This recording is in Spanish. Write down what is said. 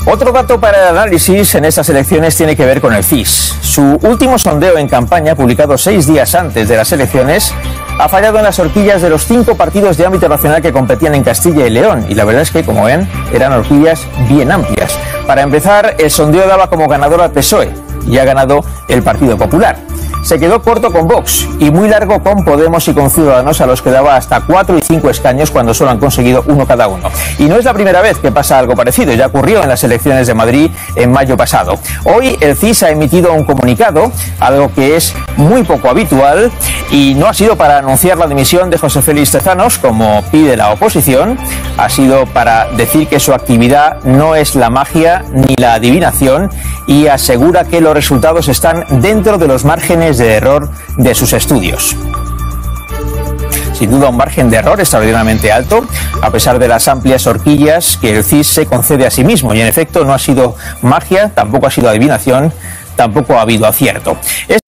Otro dato para el análisis en estas elecciones tiene que ver con el CIS. Su último sondeo en campaña, publicado 6 días antes de las elecciones, ha fallado en las horquillas de los 5 partidos de ámbito nacional que competían en Castilla y León. Y la verdad es que, como ven, eran horquillas bien amplias. Para empezar, el sondeo daba como ganador al PSOE y ha ganado el Partido Popular. Se quedó corto con Vox y muy largo con Podemos y con Ciudadanos, a los que daba hasta 4 y 5 escaños cuando solo han conseguido 1 cada uno. Y no es la primera vez que pasa algo parecido, ya ocurrió en las elecciones de Madrid en mayo pasado. Hoy el CIS ha emitido un comunicado, algo que es muy poco habitual, y no ha sido para anunciar la dimisión de José Félix Tezanos, como pide la oposición, ha sido para decir que su actividad no es la magia ni la adivinación y asegura que los resultados están dentro de los márgenes de error de sus estudios. Sin duda un margen de error extraordinariamente alto, a pesar de las amplias horquillas que el CIS se concede a sí mismo, y en efecto no ha sido magia, tampoco ha sido adivinación, tampoco ha habido acierto.